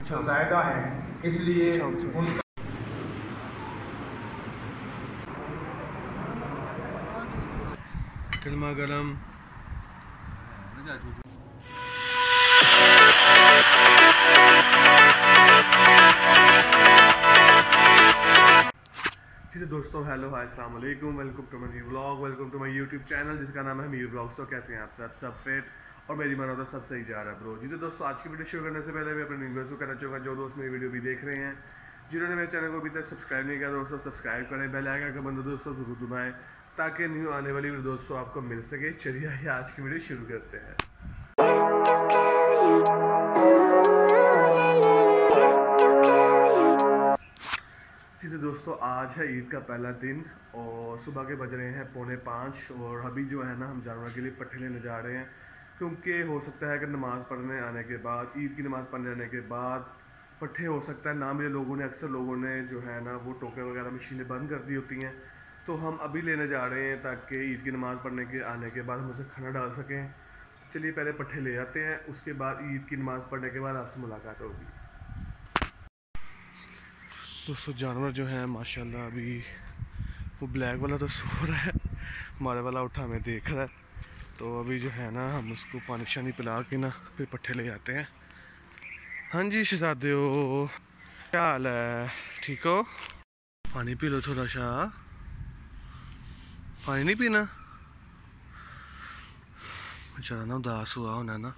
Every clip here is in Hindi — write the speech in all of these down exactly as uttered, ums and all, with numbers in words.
ज़ायदा है, इसलिए उनका गर्मा गर्म ठीक है दोस्तों, हेलो हाय अस्सलाम वालेकुम, welcome to my new vlog, welcome to my YouTube channel जिसका नाम है मीर व्लॉग्स। तो कैसे हैं आप सब सब फिट और मेरी मानो तो सब सही जा रहा है ब्रो जी। तो दोस्तों आज की वीडियो शुरू करने से पहले मैं अपने व्यूअर्स को कहना चाहूँगा, जो दोस्त मेरी वीडियो भी देख रहे हैं, जिन्होंने मेरे चैनल को अभी तक सब्सक्राइब नहीं किया दोस्तों सब्सक्राइब करें, बेल आइकन का बंद दोस्तों जरूर दबाएं ताकि न्यू आने वाली वीडियो दोस्तों आपको मिल सके। चलिए आज की वीडियो शुरू करते हैं। जी तो दोस्तों आज है ईद का पहला दिन और सुबह के बज रहे हैं पौने पाँच और अभी जो है ना हम जानवर के लिए पट्ठे लेने जा रहे हैं, क्योंकि हो सकता है कि नमाज़ पढ़ने आने के बाद, ईद की नमाज़ पढ़ने आने के बाद पट्ठे हो सकता है ना मिले। लोगों ने अक्सर लोगों ने जो है ना वो टोकरे वगैरह मशीनें बंद कर दी होती हैं, तो हम अभी लेने जा रहे हैं ताकि ईद की नमाज़ पढ़ने के आने के बाद हम उसे खाना डाल सकें। चलिए पहले पट्ठे ले आते हैं, उसके बाद ईद की नमाज़ पढ़ने के बाद आपसे मुलाकात होगी। दोस्तों जानवर जो है माशाल्लाह अभी वो ब्लैक वाला तो सो रहा है, हमारे वाला उठा हमें देख रहा है, तो अभी जो है ना हम उसको पानी शानी पिला के ना फिर पट्ठे ले जाते हैं। हाँ जी शहजादे हो, क्या हाल है, ठीक हो? पानी पी लो थोड़ा सा, पानी नहीं पीना? बेचारा ना उदास हुआ होना ना।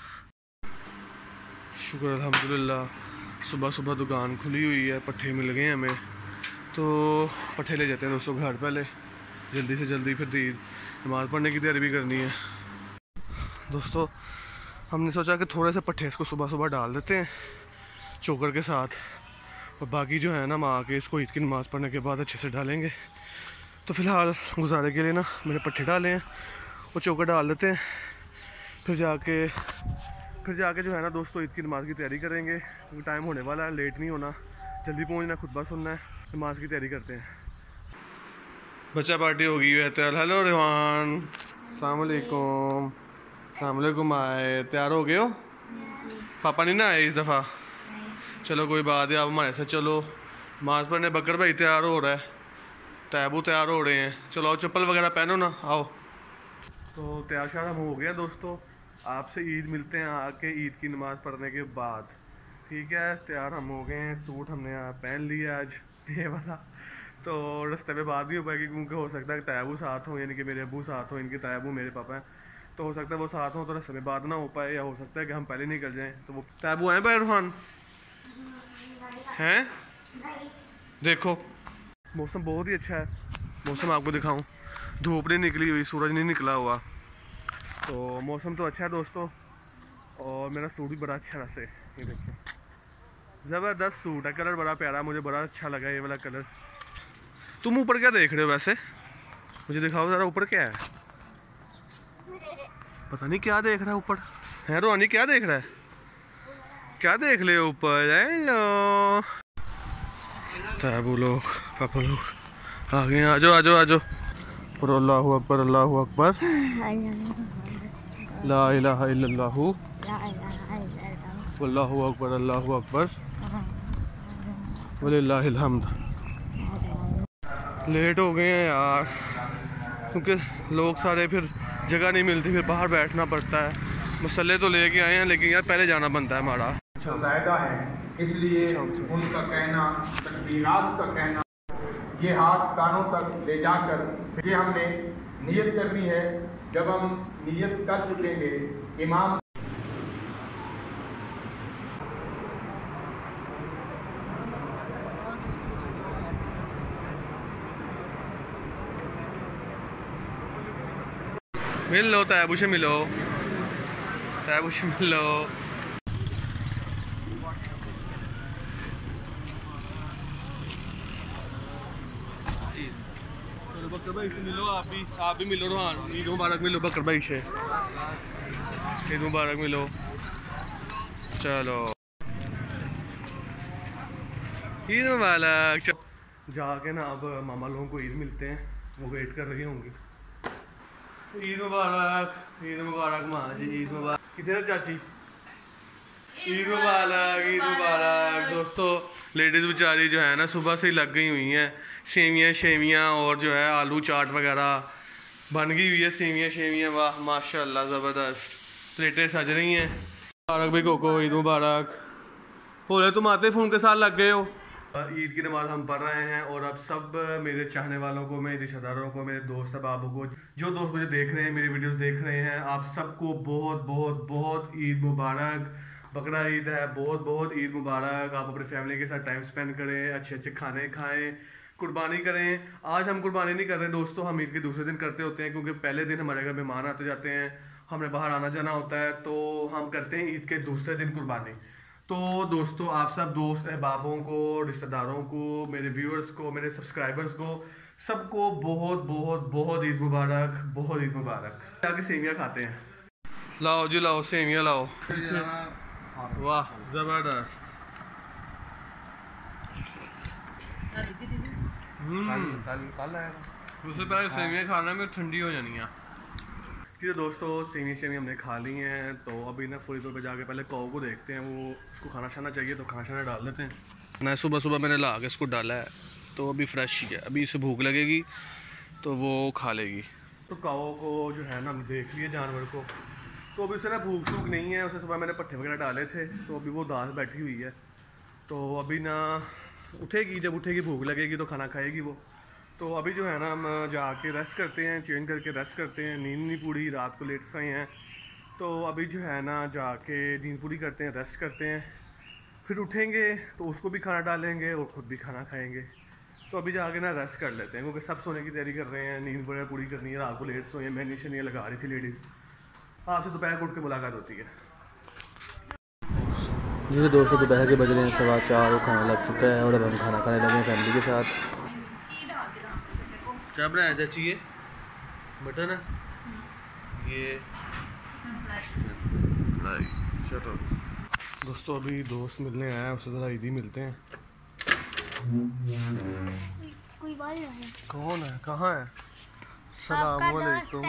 शुक्र अल्हम्दुलिल्लाह सुबह सुबह दुकान खुली हुई है, पट्ठे मिल गए हमें, तो पट्ठे ले जाते हैं दोस्तों घर। पहले जल्दी से जल्दी फिर दी नमाज़ पढ़ने की तैयारी भी करनी है। दोस्तों हमने सोचा कि थोड़े से पट्ठे इसको सुबह सुबह डाल देते हैं चोकर के साथ, और बाकी जो है ना हम आके इसको ईद की नमाज़ पढ़ने के बाद अच्छे से डालेंगे। तो फ़िलहाल गुजारे के लिए ना मैंने पट्ठे डाले हैं, वो चोकर डाल देते हैं, फिर जाके फिर जाके जो है ना दोस्तों ईद की नमाज़ की तैयारी करेंगे, क्योंकि टाइम होने वाला है, लेट नहीं होना, जल्दी पहुंचना, खुतबा सुनना है, नमाज़ की तैयारी करते हैं। बच्चा पार्टी होगी है तैयार। हेलो रिहान, अस्सलाम वालेकुम। अस्सलाम वालेकुम। आए तैयार हो गए हो? पापा नहीं ना आए इस दफ़ा? चलो कोई बात है, आप हमारे साथ चलो। नमाज़ पढ़ने बकर भाई तैयार हो रहा है, तैबू तैयार हो रहे हैं, चलो आओ चप्पल वगैरह पहनो ना, आओ। तो तैयार शार हम हो गए दोस्तों, आपसे ईद मिलते हैं आके ईद की नमाज़ पढ़ने के बाद, ठीक है? तैयार हम हो गए हैं, सूट हमने पहन लिया आज ये वाला, तो रास्ते में बात नहीं हो पाएगी क्योंकि हो सकता है तैबू साथ हो, यानी कि मेरे अबू साथ हो, इनके तैबू मेरे पापा हैं, तो हो सकता है वो साथ हो तो रास्ते में बात ना हो पाए, या हो सकता है कि हम पहले निकल जाएँ। तो वो तैबू हैं भाई रूहान हैं? देखो मौसम बहुत ही अच्छा है, मौसम आपको दिखाऊँ, धूप नहीं निकली हुई, सूरज नहीं निकला हुआ, तो मौसम तो अच्छा है दोस्तों। और मेरा सूट भी बड़ा अच्छा है वैसे, ये देखिए ज़बरदस्त सूट है, कलर बड़ा प्यारा, मुझे बड़ा अच्छा लगा ये वाला कलर। तुम ऊपर क्या देख रहे हो वैसे? मुझे दिखाओ ज़रा ऊपर क्या है, पता नहीं क्या देख रहा है ऊपर है। रोहानी क्या देख रहा है, क्या देख ले ऊपर? हेलो ताबू लोग, पापा लोग आ गए, आ जाओ आ जाओ आ जाओ। पर अल्लाहु अकबर अल्लाहु अकबर ला इलाहा इल्लल्लाहु वल्लाहु अकबर अल्लाहु अकबर वलिल्लाहिल हम्द। लेट हो गए हैं यार, क्योंकि लोग सारे फिर जगह नहीं मिलती, फिर बाहर बैठना पड़ता है। मसले तो लेके आए हैं लेकिन यार पहले जाना बनता है हमारा। ज़ायदा है, इसलिए उनका कहना, तकबीरात का कहना, ये हाथ कानों तक ले जाकर ये हमने नियत करनी है। जब हम नियत कर चुकेंगे, इमाम मिल लो तैबू से, मिलो तैबू से मिलो। बकर भाई से मिलो, आप भी आप भी मिलो रोहान, ईद मुबारक मिलो बकर भाई से, ईद मुबारक मिलो। चलो ईद मुबारक। जाके ना अब मामा लोगों को ईद मिलते हैं, वो वेट कर रही होंगी। ईद मुबारक, ईद मुबारक माँ जी, ईद मुबारक। किधर चाची? ईद मुबारक, ईद मुबारक। दोस्तों लेडीज़ बेचारी जो है ना सुबह से ही लग गई हुई हैं, सेवियाँ शेवियाँ और जो है आलू चाट वगैरह बन गई हुई है। सेवियाँ शेवियाँ वाह माशाल्लाह ज़बरदस्त, प्लेटें सज रही हैं। मुबारक भाई कोको, ईद मुबारक। हो रहे तुम आते फ़ोन के साथ लग गए हो। ईद की नमाज़ हम पढ़ रहे हैं और अब सब मेरे चाहने वालों को, मेरे रिश्तेदारों को, मेरे दोस्त अहबाबों को, जो दोस्त मुझे देख रहे हैं, मेरी वीडियोस देख रहे हैं, आप सबको बहुत बहुत बहुत ईद मुबारक। बकरा ईद है, बहुत बहुत ईद मुबारक। आप अपनी फैमिली के साथ टाइम स्पेंड करें, अच्छे अच्छे खाने खाएं, कुर्बानी करें। आज हम कुर्बानी नहीं कर रहे दोस्तों, हम ईद के दूसरे दिन करते होते हैं, क्योंकि पहले दिन हमारे घर मेहमान आते जाते हैं, हमें बाहर आना जाना होता है, तो हम करते हैं ईद के दूसरे दिन कुर्बानी। तो दोस्तों आप सब दोस्त अहबाबों को, रिश्तेदारों को, मेरे व्यूअर्स को, मेरे सब्सक्राइबर्स को, सबको बहुत बहुत बहुत ईद मुबारक, बहुत ईद मुबारक। जाके सेवियाँ खाते हैं। लाओ जी लाओ, सेवियाँ लाओ। वाह ज़बरदस्त। उससे पहले सेवियाँ खाना में ठंडी हो जानी है। जी दोस्तों सेवियाँ शेवियाँ हमने खा ली हैं, तो अभी ना फुल पे जाके पहले कौ को देखते हैं, वो उसको खाना शाना चाहिए तो खाना शाना डाल देते हैं ना। सुबह सुबह मैंने ला के इसको डाला है, तो अभी फ्रेश ही है, अभी इसे भूख लगेगी तो वो खा लेगी। तो काओ को जो है ना हम देख लिए जानवर को, तो अभी उसे ना भूख भूख नहीं है। उसे सुबह मैंने पट्टे वगैरह डाले थे, तो अभी वो दास बैठी हुई है, तो अभी ना उठेगी, जब उठेगी भूख लगेगी तो खाना खाएगी वो। तो अभी जो है ना हम जाके रेस्ट करते हैं, चेंज करके रेस्ट करते हैं। नींद नहीं पूरी, रात को लेट सोए हैं, तो अभी जो है ना जाके नींद पूरी करते हैं, रेस्ट करते हैं, फिर उठेंगे तो उसको भी खाना डालेंगे और ख़ुद भी खाना खाएंगे। तो अभी जाके ना रेस्ट कर लेते हैं, क्योंकि सब सोने की तैयारी कर रहे हैं, नींद वगैरह पूरी करनी है, रात को लेट सोए हैं। मैंने शनियाँ लगा रही थी लेडीज़, आपसे दोपहर को उठ के मुलाकात होती है। जी दोस्तों दोपहर के बज रहे हैं सवा चार, खाना लग चुका है और अब हम खाना खाने लगे हैं फैमिली के साथ। क्या बनाया चाची? ये मटन है, ये चलो दोस्तों अभी दोस्त मिलने आया है, उससे ज़रा ईदी मिलते हैं। कोई बात है? कौन है, कहाँ है? सलाम वालेकुम,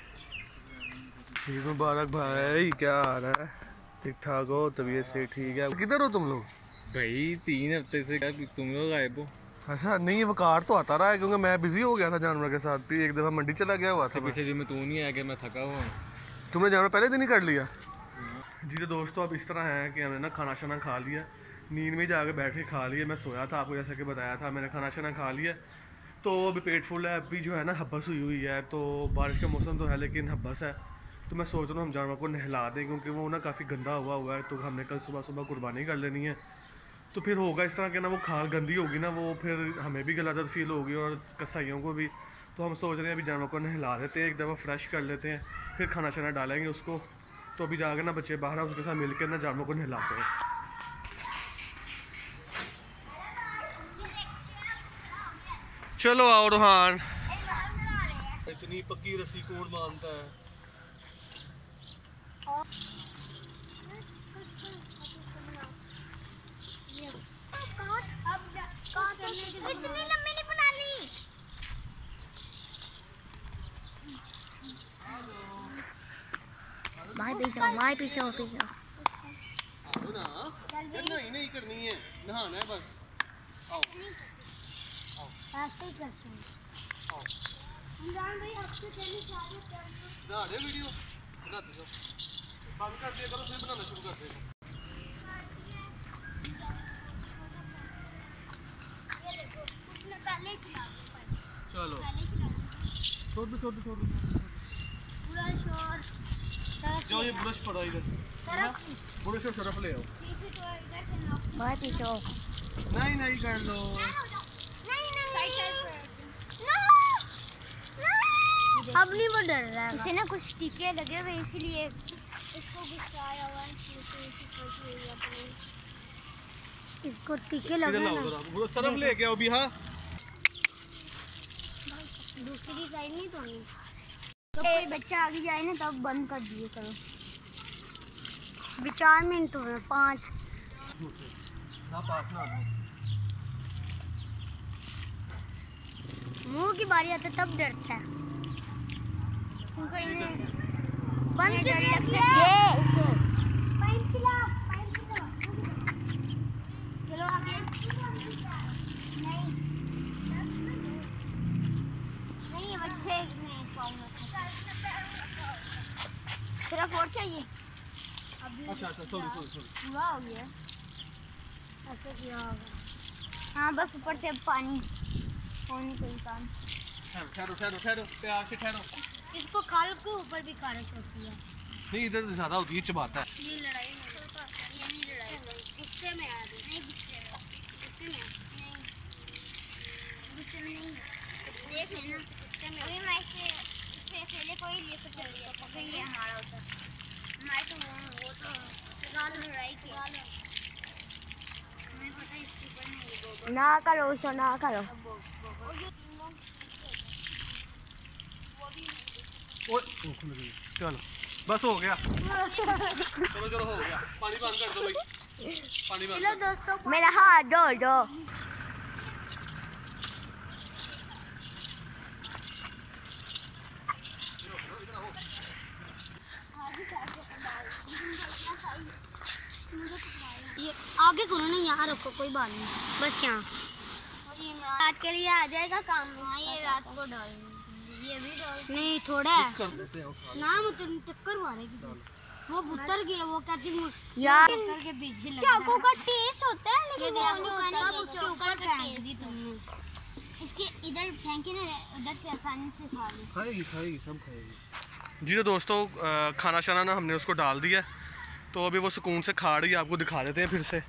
ईद मुबारक भाई, क्या हाल है? ठीक ठाक हो? तबीयत से ठीक है? किधर हो तुम लोग? भाई तीन हफ्ते से क्या तुम लोग गायब हो? अच्छा नहीं, वकार तो आता रहा है, क्योंकि मैं बिजी हो गया था जानवर के साथ भी, एक दफ़ा मंडी चला गया हुआ था। पीछे जो मैं तू नहीं आया कि मैं थका हुआ हूँ। तुमने जानवर पहले दिन ही कर लिया? जी तो दोस्तों अब इस तरह है कि हमने ना खाना शाना खा लिया, नींद में जाके बैठ के खा लिया। मैं सोया था, आपको जैसा कि बताया था, मैंने खाना शाना खा लिया, तो अभी पेट फुल है। अभी जो है ना हब्बस हुई हुई है, तो बारिश का मौसम तो है लेकिन हब्बस है, तो मैं सोच रहा हूँ हम जानवर को नहला दें, क्योंकि वो ना काफ़ी गंदा हुआ हुआ है, तो हमने कल सुबह सुबह कुर्बानी कर लेनी है। तो फिर होगा इस तरह के ना, वो खाल गंदी होगी ना, वो फिर हमें भी गलत फील होगी और कसाइयों को भी। तो हम सोच रहे हैं अभी जानवर को नहला देते हैं, एक दफ़ा फ्रेश कर लेते हैं, फिर खाना शाना डालेंगे उसको। तो अभी जाकर ना बच्चे बाहर उसके साथ मिलकर ना जानवर को नहलाते हैं। चलो आओ रोहान, इतनी पक्की रस्सी कौन बांधता है? इतनी लंबी नहीं बनानी। भाई पीछे भाई पीछे पीछे आओ ना, नहीं नहीं करनी है, नहाना है बस। आओ ऐसे ही करते हैं। आओ इमरान भाई आपसे पहले सारे बना दे वीडियो, बना दो, बंद कर दिया करो, फिर बनाना शुरू कर दे। चलो छोड़ दो छोड़ दो छोड़ दो, पूरा शोर जाओ ये ब्रश पड़ा इधर, ब्रश और सरफ ले आओ। भाई पीछे नहीं नहीं कर लो, नहीं नहीं अब नहीं वो डर रहा है। इसे ना कुछ टीके लगे हुए इसीलिए इसको गुस्सा आया हुआ है। इसको टीके लगे ना, सरफ ले के आओ भी। हाँ दूसरी साइड नहीं तो नहीं, तो कोई बच्चा आगे जाए ना तब बंद कर दिए करो। चार मिनट हुए, पाँच ना पास ना मुंह की बारी आती तब डरता है, क्योंकि इन्हें बंद कर लगता है। चलो फेंक नहीं पाऊंगा। सिर्फ और चाहिए अभी। अच्छा अच्छा सॉरी सॉरी सॉरी पूरा हो गया ऐसे किया होगा। हाँ बस ऊपर से अब पानी और नहीं कोई काम। ठहरो ठहरो ठहरो प्यार से ठहरो। इसको खाल के ऊपर भी खारिश होती है। नहीं इधर ज़्यादा होती है, चबाता है। ये लड़ाई नहीं, ये नहीं लड़ाई, गुस्से में आ रही। नहीं गुस्से में, गुस्से में नहीं, गुस्से में नहीं देख लेना। गुस्से में अभी मैं इसे इससे पहले कोई लेकर चल गया तो फिर ये हमारा होता। मैं तो वो वो तो गाल लड़ाई की हमें पता है इसके ऊपर में ये दो ना करो उसको ना करो। चलो बस हो गया। चलो चलो हो गया। पानी बंद कर दो भाई, पानी बंद। चलो दोस्तों मेरा हाथ दो दो। ये आगे करो ना, यहाँ रखो कोई बात नहीं, बस यहाँ। और ये रात के लिए आ जाएगा काम में। हाँ ये रात को डाल, ये भी डाल नहीं थोड़ा है कर देते हैं। ना मुझे टक्कर मारेगी। वो उतर गया, वो कहती यार टक्कर के पीछे लगा। चाकू का टेस्ट होता है ये लेकिन देखो वो उसके नहीं ऊपर ऊपर फेंक फेंक दी तुमने। इसके इधर फेंके ना, उधर से आसानी से खा लो। खाएगी खाएगी सब खाएगी। जी तो दोस्तों खाना शाना ना हमने उसको डाल दिया, तो अभी वो सुकून से खा रही है। आपको दिखा देते हैं फिर से।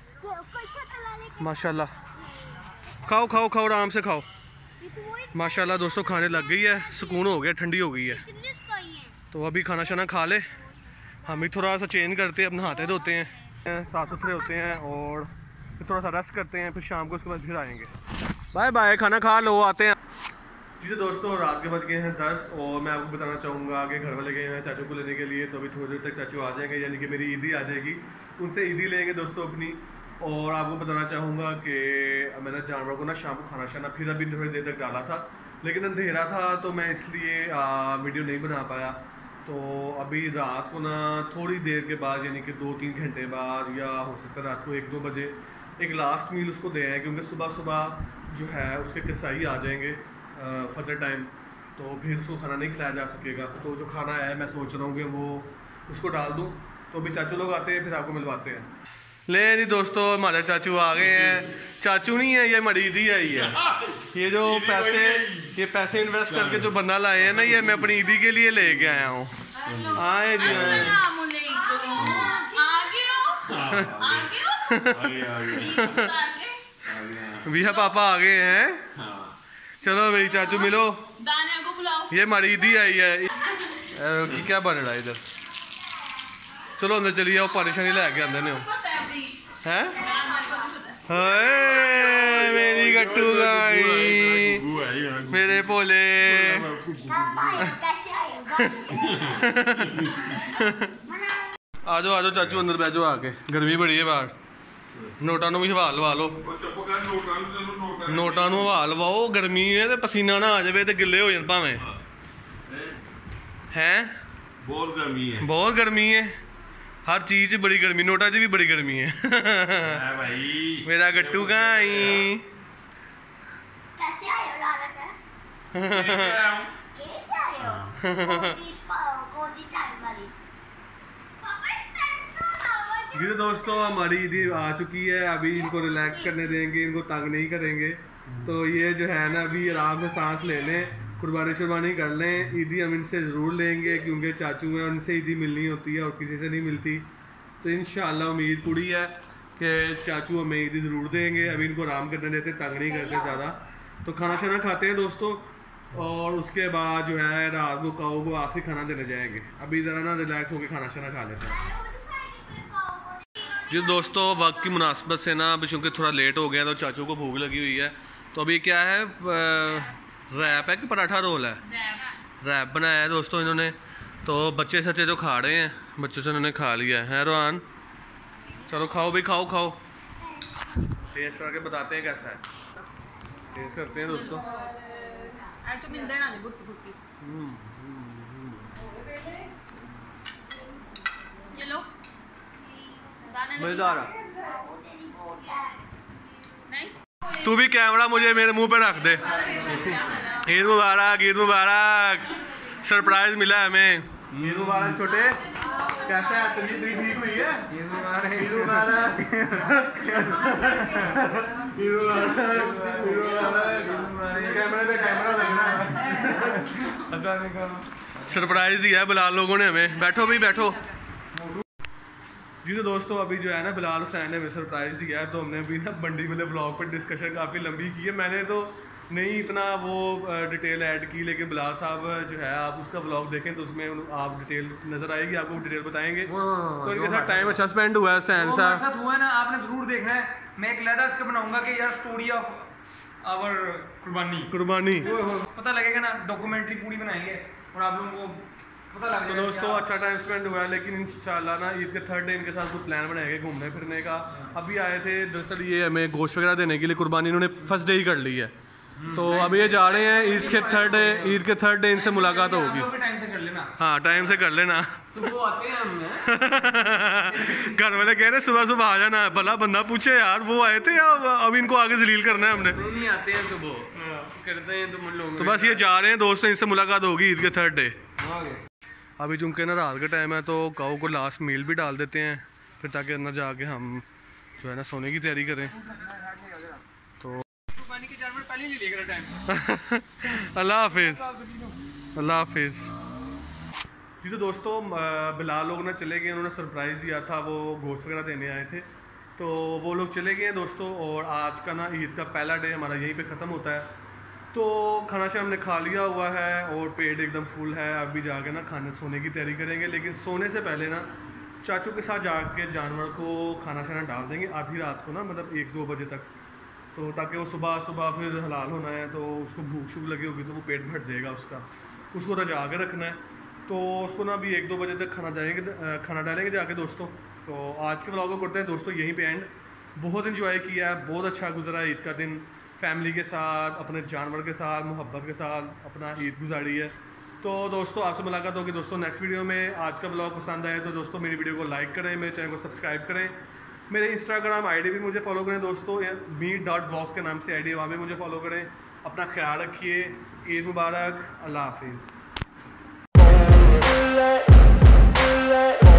माशाल्लाह खाओ खाओ खाओ आराम से खाओ। माशाल्लाह दोस्तों खाने लग गई है, सुकून हो गया, ठंडी हो गई है। तो अभी खाना शाना खा ले, हम भी थोड़ा सा चेंज करते हैं, अब नहाते धोते हैं, साफ़ सुथरे होते हैं और फिर थोड़ा सा रेस्ट करते हैं, फिर शाम को उसके बाद फिर आएंगे। बाय बाय, खाना खा लो, आते हैं। जी तो दोस्तों रात के बज गए हैं दस और मैं आपको बताना चाहूँगा कि घर वाले गए हैं चाचू को लेने के लिए, तो अभी थोड़ी देर तक चाचू आ जाएंगे, यानी कि मेरी ईदी आ जाएगी, उनसे ईदी लेंगे दोस्तों अपनी। और आपको बताना चाहूँगा कि मैंने जानवरों को ना शाम को खाना शाना फिर अभी थोड़ी देर तक डाला था, लेकिन अंधेरा था तो मैं इसलिए आ, वीडियो नहीं बना पाया। तो अभी रात को ना थोड़ी देर के बाद, यानी कि दो तीन घंटे बाद या हो सकता है रात को एक दो बजे एक लास्ट मील उसको दे आए, क्योंकि सुबह सुबह जो है उसके कसाई आ जाएंगे फजर टाइम, तो फिर उसको खाना नहीं खिलाया जा सकेगा। तो जो खाना है मैं सोच रहा हूँ कि वो उसको डाल दूँ। तो अभी चाचू लोग आते हैं, फिर आपको मिलवाते हैं। ले जी दोस्तों हमारे चाचू आ गए हैं। चाचू नहीं है ये, मरीदी आई है। ये जो पैसे ये पैसे इन्वेस्ट करके जो बंदा लाए हैं ना, ये मैं अपनी ईदी के लिए लेके आया हूँ। आए जी आए। भैया पापा आ गए हैं। चलो भाई चाचू मिलो, दानिया को बुलाओ। ये मरीदी आई है। क्या बन रहा है इधर? चलो अंदर चलिए, वो पानी शानी लैके आंदे ने हैं। हाय मेरी गट्टू गाई, मेरे भोले। आ जाओ आ जाओ चाचू अंदर बैठ जाओ आके, गर्मी बड़ी है बाहर। नोटा नू भी हवा लवा लो, नोटा नू हवा लवाओ, गर्मी है तो पसीना ना आ जाए तो गिले हो जाए भावें। हैं बहुत गर्मी है, बहुत गर्मी है, हर चीज बड़ी गर्मी, नोटा च भी बड़ी गर्मी है। है भाई मेरा गट्टू गाई। कैसे आए हो लालच है? कैसे आए हो? गोदी पाओ, गोदी टाइम वाली। पापा इस टाइम तो आवाज। ये दोस्तों हमारी ईदी आ चुकी है, अभी इनको रिलैक्स करने देंगे, इनको तंग नहीं करेंगे। तो ये जो है ना अभी आराम से सांस ले लें, कुर्बानी शुरबानी कर लें। ईदी हम इनसे ज़रूर लेंगे क्योंकि चाचू हैं, उनसे ईदी मिलनी होती है और किसी से नहीं मिलती। तो इंशाल्लाह उम्मीद पूरी है कि चाचू हमें ईदी ज़रूर देंगे। अभी इनको आराम करने देते, तंग नहीं करते ज़्यादा। तो खाना शाना खाते हैं दोस्तों, और उसके बाद जो है रात को काऊ को आखिरी खाना देने जाएंगे। अभी ज़रा ना रिलैक्स होकर खाना शाना खा लेते हैं। जी दोस्तों वक्त की मुनासबत से ना अभी चूँकि थोड़ा लेट हो गया तो चाचू को भूख लगी हुई है। तो अभी क्या है, रैप है कि पराठा रोल है? रैप बनाया है दोस्तों इन्होंने। तो बच्चे सच्चे जो खा रहे हैं, बच्चों से इन्होंने खा लिया है। रोहान चलो खाओ भाई, खाओ खाओ, टेस्ट करके बताते हैं कैसा है। टेस्ट करते हैं दोस्तों। ये लो, मजेदार। नहीं तू भी कैमरा मुझे मेरे मुंह पे रख दे। ईद मुबारक, ईद मुबारक। सरप्राइज मिला है हमें। ईद मुबारक छोटे, कैसा है? तबीयत तेरी ठीक हुई है? ईद मुबारक, ईद मुबारक, ईद मुबारक। कैमरे पे कैमरा लगना है। सरप्राइज दिया है बिलाल लोगों ने हमें। बैठो भाई बैठो जी। तो दोस्तों अभी जो है ना बिलाल हुसैन ने हमें सरप्राइज़ दिया है, तो हमने अभी ना बंडी वाले ब्लॉग पर डिस्कशन काफ़ी लंबी की है। मैंने तो नहीं इतना वो डिटेल ऐड की, लेकिन बिलाल साहब जो है आप उसका ब्लॉग देखें तो उसमें आप डिटेल नज़र आएगी, आपको डिटेल बताएंगे। तो इनके साथ टाइम अच्छा स्पेंड हुआ है। हुसैन साहब साथ हुआ है ना, आपने ज़रूर देखना है। मैं एक लहदा इसका बनाऊंगा कि यार स्टोरी ऑफ आवर कुर्बानी कुर्बानी पता लगेगा ना, डॉक्यूमेंट्री पूरी बनाएंगे और आप लोगों को पता लग तो दोस्तों अच्छा टाइम स्पेंड हुआ है। लेकिन इंशाल्लाह ना ईद के थर्ड डे इनके साथ कोई प्लान बनाएंगे घूमने फिरने का। अभी आए थे दरअसल ये हमें गोश्त वगैरह देने के लिए, कुर्बानी इन्होंने फर्स्ट डे ही कर ली है। तो अभी ये जा रहे हैं ईद के थर्ड डे, ईद के थर्ड डे इनसे मुलाकात होगी। टाइम से कर लेना। हाँ टाइम से कर लेना। सुबह आते हैं हम घर वाले कह रहे सुबह सुबह आ जाना। भला बंदा पूछे यार वो आए थे या अब इनको आगे जलील करना है हमने? नहीं आते हैं सुबह करते हैं तुम लोग। तो बस ये जा रहे हैं दोस्तों, इनसे मुलाकात होगी ईद के थर्ड डे। अभी चूँकि ना रात का टाइम है तो काऊ को लास्ट मील भी डाल देते हैं, फिर ताकि अंदर जाके हम जो है ना सोने की तैयारी करें। तो अल्लाह हाफिज़, अल्लाह हाफिज़ जी। तो दोस्तों बिलाल लोग ना चले गए, उन्होंने सरप्राइज़ दिया था, वो गोश्त वगैरह देने आए थे, तो वो लोग चले गए हैं दोस्तों। और आज का ना ईद का पहला डे हमारा यहीं पे ख़त्म होता है। तो खाना शाम हमने खा लिया हुआ है और पेट एकदम फुल है। अभी जाके ना खाने सोने की तैयारी करेंगे, लेकिन सोने से पहले ना चाचू के साथ जाके जानवर को खाना शाना डाल देंगे आधी रात को ना, मतलब एक दो बजे तक, तो ताकि वो सुबह सुबह फिर हलाल होना है तो उसको भूख शूख लगी होगी तो वो पेट भर जाएगा उसका, उसको रजा के रखना है। तो उसको ना अभी एक दो बजे तक खाना जाएंगे खाना डालेंगे जाके दोस्तों। तो आज के ब्लॉग को करते हैं दोस्तों यहीं पे एंड। बहुत इन्जॉय किया है, बहुत अच्छा गुजरा ईद का दिन फैमिली के साथ, अपने जानवर के साथ, मोहब्बत के साथ अपना ईद गुजारी है। तो दोस्तों आपसे मुलाकात होगी दोस्तों नेक्स्ट वीडियो में। आज का ब्लॉग पसंद आए तो दोस्तों मेरी वीडियो को लाइक करें, मेरे चैनल को सब्सक्राइब करें, मेरे इंस्टाग्राम आईडी भी मुझे फॉलो करें दोस्तों, मी डॉट ब्लॉग्स के नाम से आईडी है, वहाँ भी मुझे फॉलो करें। अपना ख्याल रखिए, ईद मुबारक, अल्लाह हाफिज़।